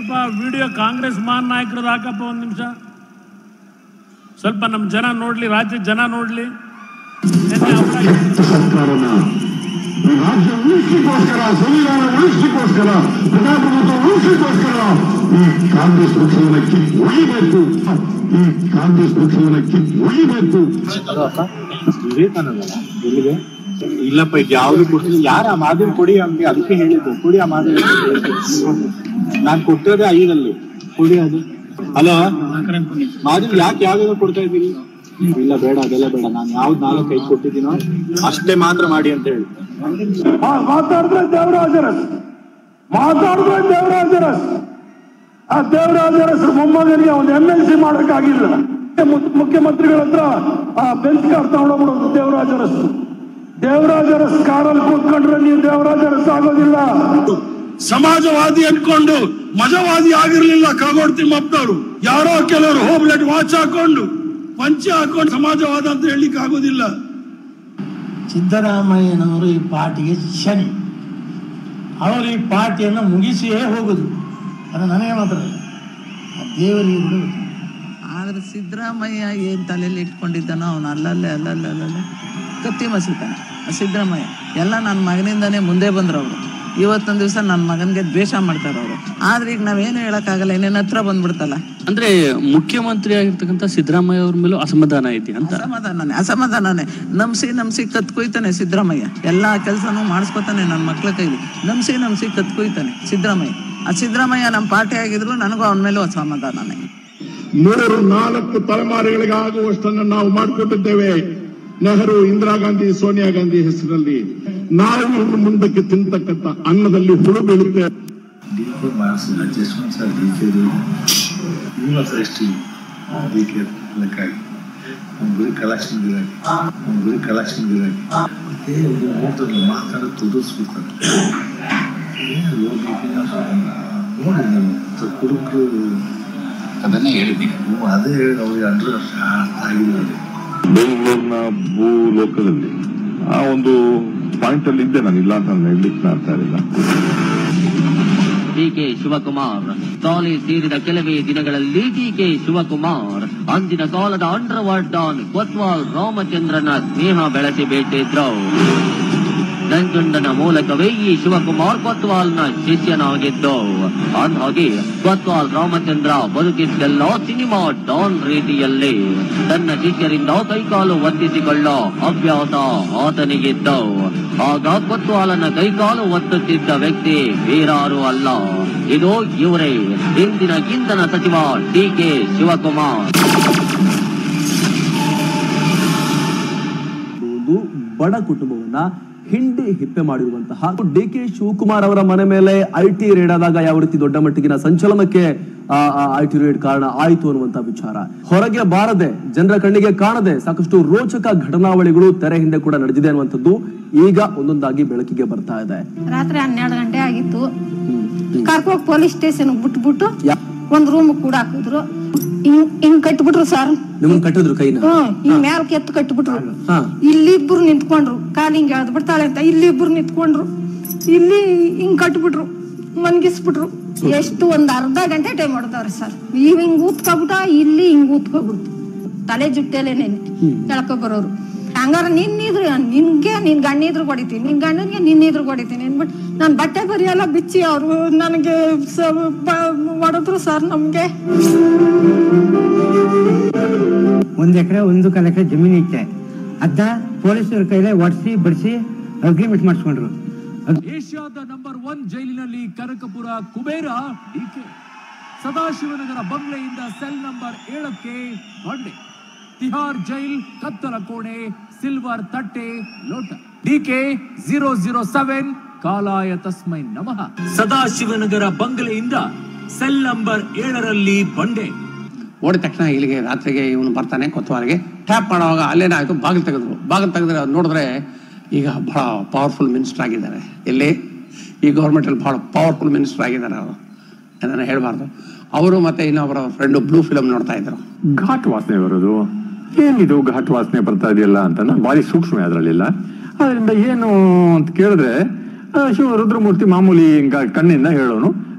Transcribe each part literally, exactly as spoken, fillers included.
ಸ್ವಲ್ಪ ವಿಡಿಯೋ ಕಾಂಗ್ರೆಸ್ ಮಹಾನ್ ನಾಯಕರದ್ದು ಹಾಕಪ್ಪ ಒಂದು ನಿಮಿಷ, ಸ್ವಲ್ಪ ನಮ್ಮ ಜನ ನೋಡ್ಲಿ, ರಾಜ್ಯದ ಜನ ನೋಡ್ಲಿ. ಸರ್ಕಾರನ ರಾಜ್ಯ ಉಳಿಸಲಿಕ್ಕೋಸ್ಕರ, ಸಂವಿಧಾನ ಉಳಿಸಲಿಕ್ಕೋಸ್ಕರ, ಪ್ರಜಾಪ್ರಭುತ್ವ ಉಳಿಸಲಿಕ್ಕೋಸ್ಕರ ಈ ಕಾಂಗ್ರೆಸ್ ಪಕ್ಷವನ್ನು ಕಿತ್ತು ಒಯ್ಯಬೇಕು, ಈ ಕಾಂಗ್ರೆಸ್ ಪಕ್ಷವನ್ನು ಕಿತ್ತು ಒಯ್ಯಬೇಕು. ವಿವೇಕಾನಂದ ಎಲ್ಲಿದೆ? ಇಲ್ಲಪ್ಪ, ಇದು ಯಾವ್ದು ಕೊಟ್ಟಿಲ್ಲ. ಯಾರ ಆ ಮಾದರಿ ಕೊಡಿ ನಮ್ಗೆ, ಅದಕ್ಕೆ ಹೇಳಿದ್ದು ಕೊಡಿ ಆ ಮಾದರಿ. ನಾನ್ ಕೊಟ್ಟಿರೋದೇ ಐದಲ್ಲಿ ಕೊಡಿ ಅದು. ಹಲೋ ಮಾದರಿ ಯಾಕೆ ಯಾವ್ಯಾವ ಕೊಡ್ತಾ ಇದ್ದೀರಿ? ಇಲ್ಲ ಬೇಡ, ಅದೆಲ್ಲ ಬೇಡ. ನಾನು ಯಾವ್ದು ನಾಲ್ಕು ಐದು ಕೊಟ್ಟಿದ್ದೀನೋ ಅಷ್ಟೇ ಮಾತ್ರ ಮಾಡಿ ಅಂತ ಹೇಳಿ ಮಾತಾಡಿದ್ರೆ ದೇವರಾಜರಸ್ ಮಾತಾಡಿದ್ರೆ ದೇವರಾಜರಸ್ ಆ ದೇವರಾಜರಸ್ ಮೊಮ್ಮಗನಿಗೆ ಒಂದು ಎಂ ಎಲ್ ಸಿ ಮಾಡೋಕ್ಕಾಗಿಲ್ಲ. ಮುಖ್ಯಮಂತ್ರಿಗಳ ಹತ್ರ ಆ ಬೆಂಚ್ ಕಾರ್ ತಗೊಂಡೋಗ್ಬಿಡೋದು ದೇವರಾಜರಸ್. ದೇವರಾಜರಸ್ ಕಾರಲ್ಲಿ ಕೂತ್ಕೊಂಡ್ರೆ ನೀವು ದೇವರಾಜರಸ್ ಆಗೋದಿಲ್ಲ. ಸಮಾಜವಾದಿ ಅನ್ಕೊಂಡು ಮಜವಾದಿ ಆಗಿರ್ಲಿಲ್ಲ ಕಾಗೋಡು ತಿಮ್ಮಪ್ಪನವರು. ಯಾರೋ ಕೆಲವರು ಹೋಗ್ಲೆಟ್ ವಾಚ್ ಹಾಕೊಂಡು ಪಂಚೆ ಹಾಕೊಂಡು ಸಮಾಜವಾದ ಅಂತ ಹೇಳಲಿಕ್ಕೆ ಆಗೋದಿಲ್ಲ. ಸಿದ್ದರಾಮಯ್ಯನವರು ಈ ಪಾರ್ಟಿಗೆ ಶನಿ. ಅವರು ಈ ಪಾರ್ಟಿಯನ್ನು ಮುಗಿಸಿಯೇ ಹೋಗುದು. ಅದು ನನಗೆ ಮಾತ್ರ ದೇವರಿಗೆ ಬಿಡು. ಆದ್ರೆ ಸಿದ್ದರಾಮಯ್ಯ ಏನ್ ತಲೆಯಲ್ಲಿ ಇಟ್ಕೊಂಡಿದ್ದಾನೋ ಅವನು ಅಲ್ಲಲ್ಲೇ ಅಲ್ಲಲ್ಲೇ ಅಲ್ಲಲ್ಲೇ ಕತ್ತಿ ಮಸಿತಾನೆ ಸಿದ್ದರಾಮಯ್ಯ. ಎಲ್ಲ ನನ್ನ ಮಗನಿಂದಾನೇ ಮುಂದೆ ಬಂದ್ರು ಅವರು. ಇವತ್ತೊಂದು ದಿವಸ ನನ್ನ ಮಗನಿಗೆ ದ್ವೇಷ ಮಾಡ್ತಾರ ಅವರು. ಆದ್ರೆ ಈಗ ನಾವೇನು ಹೇಳಕ್ಕಾಗಲ್ಲ, ಇನ್ನೇನ ಹತ್ರ ಬಂದ್ಬಿಡ್ತಲ್ಲ. ಅಂದ್ರೆ ಮುಖ್ಯಮಂತ್ರಿ ಆಗಿರ್ತಕ್ಕಂಥ ಸಿದ್ದರಾಮಯ್ಯ ಅವ್ರ ಮೇಲೂ ಅಸಮಾಧಾನ ಐತಿ ಅಂತ. ಅಸಮಾಧಾನನೇ ಅಸಮಾಧಾನನೇ ನಮ್ಸಿ ನಮ್ಸಿ ಕತ್ಕೊಯ್ತಾನೆ ಸಿದ್ದರಾಮಯ್ಯ. ಎಲ್ಲಾ ಕೆಲಸನೂ ಮಾಡಿಸ್ಕೊತಾನೆ ನನ್ನ ಮಕ್ಳ ಕೈಲಿ. ನಮ್ಸಿ ನಮ್ಸಿ ಕತ್ಕೊಯ್ತಾನೆ ಸಿದ್ದರಾಮಯ್ಯ. ಆ ಸಿದ್ದರಾಮಯ್ಯ ನಮ್ಮ ಪಾರ್ಟಿ ಆಗಿದ್ರು ನನಗೂ ಅವನ ಮೇಲೂ ಅಸಮಾಧಾನನೇ. ಮೂರು ನಾಲ್ಕು ತಲೆಮಾರುಗಳಿಗಾಗುವಷ್ಟನ್ನು ನಾವು ಮಾಡಿಕೊಟ್ಟಿದ್ದೇವೆ. ನೆಹರು, ಇಂದಿರಾ ಗಾಂಧಿ, ಸೋನಿಯಾ ಗಾಂಧಿ ಹೆಸರಲ್ಲಿ ನಾವು ಇನ್ನು ಮುಂದಕ್ಕೆ ತಿಂತಕ್ಕಂಥ ಅನ್ನದಲ್ಲಿ ಹುಳು ಬೀಳುತ್ತೆ. ಗುರಿ ಕಲೆಕ್ಷನ್ ಗಿರಾಕಿ ಗುರಿ ಕಲೆಕ್ಷನ್ ಗಿರಾಕಿ ಮತ್ತೆ ಮೂಟಲ್ಲಿ ಮಾತಾಡೋದು ತುದಿಸ್ಬಿಡ್ತಾರೆ. ನೋಡಿ ನಮ್ಮ ಕುಡುಕರು ಅದನ್ನೇ ಹೇಳಿದ್ದೀನಿ. ಅದೇ ಹೇಳಿ ಅವ್ರಿಗೆ ಅಂಡ್ರೆ ಅರ್ಥ ಆಗಿಲ್ಲ. ಬೆಂಗಳೂರಿನ ಭೂ ಲೋಕದಲ್ಲಿ ಆ ಒಂದು ಪಾಯಿಂಟ್ ಅಲ್ಲಿ ಇದ್ದೆ ನಾನು, ಇಲ್ಲ ಅಂತ ಹೇಳಲಿಕ್ಕೆ ಮಾಡ್ತಾ ಇರಲಿಲ್ಲ. ಡಿ ಕೆ ಶಿವಕುಮಾರ್ ತಾಲಿ ಸೇರಿದ ಕೆಲವೇ ದಿನಗಳಲ್ಲಿ ಡಿ ಕೆ ಶಿವಕುಮಾರ್ ಅಂದಿನ ಕಾಲದ ಅಂಡರ್ ವರ್ಲ್ಡ್ ಡಾನ್ ಕೊತ್ವಾಲ್ ರಾಮಚಂದ್ರನ ಸ್ನೇಹ ಬೆಳೆಸಿ ಬೇಟಿದ್ರು. ನಂಜುಂಡನ ಮೂಲಕವೇ ಈ ಶಿವಕುಮಾರ್ ಕೊತ್ವಾಲ್ನ ಶಿಷ್ಯನಾಗಿದ್ದು. ಅಂದಾಗೆ ಕೊತ್ವಾಲ್ ರಾಮಚಂದ್ರ ಬದುಕಿದ್ದೆಲ್ಲ ಸಿನಿಮಾ ಡಾನ್ ರೀತಿಯಲ್ಲಿ ತನ್ನ ಶಿಷ್ಯರಿಂದ ಕೈಕಾಲು ಒತ್ತಿಸಿಕೊಳ್ಳೋ ಅಭ್ಯಾಸ ಆತನಿಗಿದ್ದು. ಆಗ ಕೊತ್ವಾಲನ ಕೈಕಾಲು ಒತ್ತುತ್ತಿದ್ದ ವ್ಯಕ್ತಿ ಬೇರಾರು ಅಲ್ಲ, ಇದು ಇವರೇ, ಇಂದಿನ ಇಂಧನ ಸಚಿವ ಡಿ ಕೆ ಶಿವಕುಮಾರ್. ಬಡ ಕುಟುಂಬವನ್ನ ಹಿಂಡಿ ಹಿಪ್ಪೆ ಮಾಡಿರುವಂತಹ ಡಿ ಕೆ ಶಿವಕುಮಾರ್ ಅವರ ಮನೆ ಮೇಲೆ ಐ ಟಿ ರೇಡ್ ಆದಾಗ ಯಾವ ರೀತಿ ದೊಡ್ಡ ಮಟ್ಟಿಗಿನ ಸಂಚಲನಕ್ಕೆ ಐ ಟಿ ರೇಡ್ ಕಾರಣ ಆಯಿತು ಅನ್ನುವಂತ ವಿಚಾರ ಹೊರಗೆ ಬಾರದೆ, ಜನರ ಕಣ್ಣಿಗೆ ಕಾಣದೆ ಸಾಕಷ್ಟು ರೋಚಕ ಘಟನಾವಳಿಗಳು ತೆರೆ ಹಿಂದೆ ಕೂಡ ನಡೆದಿದೆ ಅನ್ನುವಂಥದ್ದು ಈಗ ಒಂದೊಂದಾಗಿ ಬೆಳಕಿಗೆ ಬರ್ತಾ ಇದೆ. ರಾತ್ರಿ ಹನ್ನೆರಡು ಗಂಟೆ ಆಗಿತ್ತು. ಕರ್ಕೋಗ್ ಪೊಲೀಸ್ ಸ್ಟೇಷನ್ ಬಿಟ್ಬಿಟ್ಟು ಒಂದ್ ರೂಮ್ ಕೂಡ ಹಾಕಿದ್ರು. ಹಿಂಗ್ ಹಿಂಗ್ ಕಟ್ಬಿಟ್ರು ಸರ್. ನಿಮ್ಮನ್ನ ಕಟ್ಟಿದ್ರು ಕೈನ? ಹ್ಮ್, ಹಿಂಗ್ ಮ್ಯಾಲ ಕೆತ್ತು ಕಟ್ಬಿಟ್ರು. ಇಲ್ಲಿಬ್ರು ನಿಂತ್ಕೊಂಡ್ರು, ಕಾಲ್ ಹಿಂಗ್ ಎಳ್ದ್ ಬಿಡ್ತಾಳೆ ಅಂತ ಇಲ್ಲಿಬ್ರು ನಿಂತ್ಕೊಂಡ್ರು. ಇಲ್ಲಿ ಹಿಂಗ್ ಕಟ್ಬಿಟ್ರು, ಮನ್ಗಿಸ್ಬಿಟ್ರು. ಎಷ್ಟು ಒಂದ್ ಅರ್ಧ ಗಂಟೆ ಟೈಮ್ ಹೊಡ್ದವ್ರಿ ಸರ್. ಇವ್ ಹಿಂಗ್ ಊತ್ಕೊಬಿಟ್ಟ, ಇಲ್ಲಿ ಹಿಂಗ್ ಊತ್ಕೊಬಿಡ್ತು, ತಲೆ ಜುಟ್ಟೆಲೇನೆ ಎಳ್ಕೊ ಬರೋರು. ಹಂಗಾರ ನಿನ್ನಿದ್ರು ನಿನ್ಗೆ ನಿನ್ ಗಣ್ಣಿದ್ರು ಹೊಡಿತೀನಿ, ನಿನ್ ಗಂಡನ್ಗೆ ನಿನ್ನಿದ್ರು ಹೊಡಿತೀನಿ ಅಂದ್ಬಿಟ್ಟು ನಾನ್ ಬಟ್ಟೆ ಬರಿ ಎಲ್ಲ ಬಿಚ್ಚಿ ಅವ್ರು ನನಗೆ ಹೊಡೆದ್ರು ಸರ್. ನಮ್ಗೆ ಒಂದ್ ಎಕರೆ ಒಂದು ಕಾಲ ಎಕರೆ ಜಮೀನು ಇತ್ತೆ. ಅದ ಪೊಲೀಸರ ಕೈಲೇ ಒಡಿಸಿ ಬಡಿಸಿ ಅಗ್ರಿಮೆಂಟ್ ಮಾಡಿಸ್ಕೊಂಡ್ರು. ಏಷ್ಯಾದ ನಂಬರ್ ಒನ್ ಜೈಲಿನಲ್ಲಿ ಕನಕಪುರ ಕುಬೇರ ಡಿಕೆ. ಸದಾಶಿವನಗರ ಬಂಗ್ಲೆಯಿಂದ ಸೆಲ್ ನಂಬರ್ ಏಳಕ್ಕೆ ಬಂಡೆ. ತಿಹಾರ್ ಜೈಲ್ ಕತ್ತಲ ಕೋಣೆ, ಸಿಲ್ವರ್ ತಟ್ಟೆ, ಲೋಟ. ಡಿಕೆ ಜೀರೋ ಜೀರೋ ಸೆವೆನ್ ಕಾಲಾಯ ತಸ್ಮೈ ನಮಃ. ಸದಾಶಿವನಗರ ಬಂಗಲೆಯಿಂದ ಸೆಲ್ ನಂಬರ್ ಏಳರಲ್ಲಿ ಬಂಡೆ. ಓಡಿದ ತಕ್ಷಣ ಇಲ್ಲಿಗೆ ರಾತ್ರಿಗೆ ಇವನು ಬರ್ತಾನೆ ಕೊತ್ವಾಲ್ಗೆ. ಟ್ಯಾಪ್ ಮಾಡುವಾಗ ಅಲ್ಲೇನಾಯ್ತು, ಬಾಗಿಲು ತೆಗೆದ್ರು. ಬಾಗಿಲು ತೆಗೆದ್ರೆ ನೋಡಿದ್ರೆ ಈಗ ಬಹಳ ಪವರ್ಫುಲ್ ಮಿನಿಸ್ಟರ್ ಆಗಿದ್ದಾರೆ. ಎಲ್ಲಿ ಈ ಗೌರ್ಮೆಂಟಲ್ಲಿ ಬಹಳ ಪವರ್ಫುಲ್ ಮಿನಿಸ್ಟರ್ ಆಗಿದ್ದಾರೆ ಅವರು. ಅದನ್ನು ಹೇಳಬಾರ್ದು. ಅವರು ಮತ್ತೆ ಇನ್ನೊಬ್ಬರ ಫ್ರೆಂಡು ಬ್ಲೂ ಫಿಲಮ್ ನೋಡ್ತಾ ಇದ್ರು. ಘಾಟ್ ವಾಸನೆ ಬರೋದು, ಏನಿದು ಘಾಟ್ ವಾಸನೆ ಬರ್ತಾ ಇದೆಯಲ್ಲ ಅಂತ ನಾನು ಭಾರಿ ಸೂಕ್ಷ್ಮ ಅದರಲ್ಲಿಲ್ಲ. ಅದರಿಂದ ಏನು ಅಂತ ಕೇಳಿದ್ರೆ ಶಿವ ರುದ್ರಮೂರ್ತಿ ಮಾಮೂಲಿ ಕಣ್ಣಿಂದ ಹೇಳೋನು,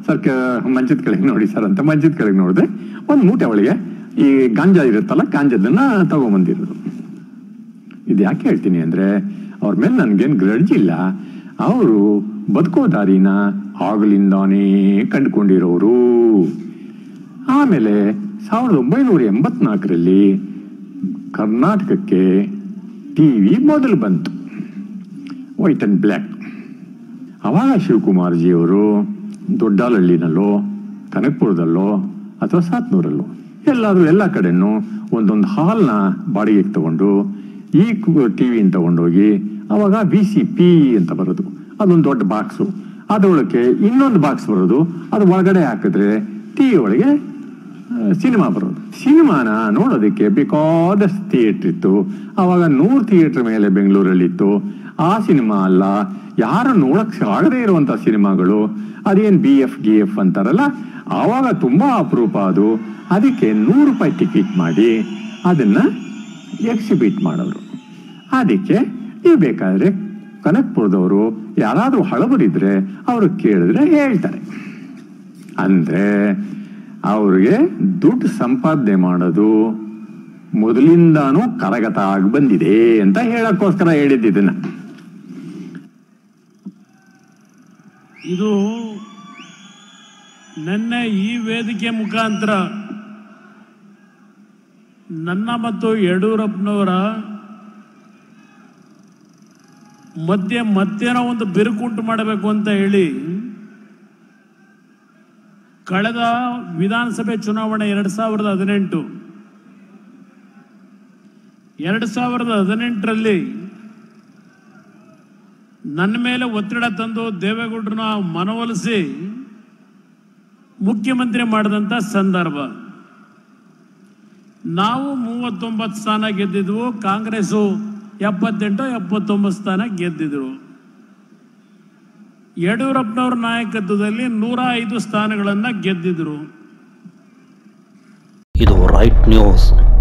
ಸರ್ ಮಂಚದ ಕೆಳಗೆ ನೋಡಿ ಸರ್ ಅಂತ ಮಂಚದ ಕೆಳಗೆ ನೋಡಿದೆ ಒಂದು ಮೂಟೆ ಒಳಗೆ ಈ ಗಾಂಜಾ ಇರುತ್ತಲ್ಲ ಗಾಂಜಾದನ್ನ ತಗೊಂಬಂದಿರೋದು. ಇದು ಯಾಕೆ ಹೇಳ್ತೀನಿ ಅಂದ್ರೆ ಅವ್ರ ಮೇಲೆ ನನ್ಗೇನು ಗ್ರಡ್ಜ್ ಇಲ್ಲ. ಅವರು ಬದುಕೋ ದಾರಿನ ಆಗಲಿಂದಾನೇ ಕಂಡುಕೊಂಡಿರೋರು. ಆಮೇಲೆ ಸಾವಿರದ ಒಂಬೈನೂರ ಎಂಬತ್ನಾಲ್ಕರಲ್ಲಿ ಕರ್ನಾಟಕಕ್ಕೆ ಟಿವಿ ಮೊದಲು ಬಂತು, ವೈಟ್ ಅಂಡ್ ಬ್ಲ್ಯಾಕ್. ಅವಾಗ ಶಿವಕುಮಾರ್ಜಿಯವರು ದೊಡ್ಡಾಲಹಳ್ಳಿನಲ್ಲೋ ಕನಕಪುರದಲ್ಲೋ ಅಥವಾ ಸಾತ್ನೂರಲ್ಲೋ ಎಲ್ಲಾದ್ರೂ ಎಲ್ಲ ಕಡೆನೂ ಒಂದೊಂದು ಹಾಲ್ನ ಬಾಡಿಗೆಗೆ ತಗೊಂಡು ಈ ಟಿವಿನ ತಗೊಂಡೋಗಿ ಅವಾಗ ವಿ ಸಿ ಪಿ ಅಂತ ಬರೋದು, ಅದೊಂದು ದೊಡ್ಡ ಬಾಕ್ಸು, ಅದರೊಳಗೆ ಇನ್ನೊಂದು ಬಾಕ್ಸ್ ಬರೋದು, ಅದು ಒಳಗಡೆ ಹಾಕಿದ್ರೆ ಟಿವಿ ಒಳಗೆ ಸಿನಿಮಾ ಬರೋದು. ಸಿನಿಮಾನ ನೋಡೋದಕ್ಕೆ ಬೇಕಾದಷ್ಟು ಥಿಯೇಟ್ರ್ ಇತ್ತು. ಅವಾಗ ನೂರು ಥಿಯೇಟ್ರ್ ಮೇಲೆ ಬೆಂಗಳೂರಲ್ಲಿತ್ತು. ಆ ಸಿನಿಮಾ ಅಲ್ಲ, ಯಾರು ನೋಡಕ್ ಆಗದೇ ಇರುವಂತ ಸಿನಿಮಾಗಳು, ಅದೇನ್ ಬಿ ಎಫ್ ಗಿ ಎಫ್ ಅಂತಾರಲ್ಲ, ಆವಾಗ ತುಂಬಾ ಅಪರೂಪ ಅದು. ಅದಕ್ಕೆ ನೂರು ರೂಪಾಯಿ ಟಿಕೆಟ್ ಮಾಡಿ ಅದನ್ನ ಎಕ್ಸಿಬಿಟ್ ಮಾಡೋರು. ಅದಕ್ಕೆ ನೀವು ಬೇಕಾದ್ರೆ ಕನಕಪುರದವರು ಯಾರಾದ್ರೂ ಹಳಬರಿದ್ರೆ ಅವರು ಕೇಳಿದ್ರೆ ಹೇಳ್ತಾರೆ. ಅಂದ್ರೆ ಅವ್ರಿಗೆ ದುಡ್ಡು ಸಂಪಾದನೆ ಮಾಡೋದು ಮೊದಲಿಂದಾನು ಕರಗತ ಆಗಿ ಬಂದಿದೆ ಅಂತ ಹೇಳಕ್ಕೋಸ್ಕರ ಹೇಳಿದ್ದಿದ್ದನ್ನ. ಇದು ನಿನ್ನೆ ಈ ವೇದಿಕೆ ಮುಖಾಂತರ ನನ್ನ ಮತ್ತು ಯಡಿಯೂರಪ್ಪನವರ ಮಧ್ಯೆ ಮತ್ತೇನೋ ಒಂದು ಬಿರುಕುಂಟು ಮಾಡಬೇಕು ಅಂತ ಹೇಳಿ ಕಳೆದ ವಿಧಾನಸಭೆ ಚುನಾವಣೆ ಎರಡ್ ಸಾವಿರದ ಹದಿನೆಂಟು ಎರಡ್ ಸಾವಿರದ ಹದಿನೆಂಟರಲ್ಲಿ ನನ್ನ ಮೇಲೆ ಒತ್ತಡ ತಂದು ದೇವೇಗೌಡರನ್ನ ಮನವೊಲಿಸಿ ಮುಖ್ಯಮಂತ್ರಿ ಮಾಡಿದಂಥ ಸಂದರ್ಭ. ನಾವು ಮೂವತ್ತೊಂಬತ್ತು ಸ್ಥಾನ ಗೆದ್ದಿದ್ವು, ಕಾಂಗ್ರೆಸ್ಸು ಎಪ್ಪತ್ತೆಂಟು ಎಪ್ಪತ್ತೊಂಬತ್ತು ಸ್ಥಾನ ಗೆದ್ದಿದ್ರು. ಯಡಿಯೂರಪ್ಪನವರ ನಾಯಕತ್ವದಲ್ಲಿ ನೂರ ಐದು ಸ್ಥಾನಗಳನ್ನ ಗೆದ್ದಿದ್ರು. ಇದು ರೈಟ್ ನ್ಯೂಸ್.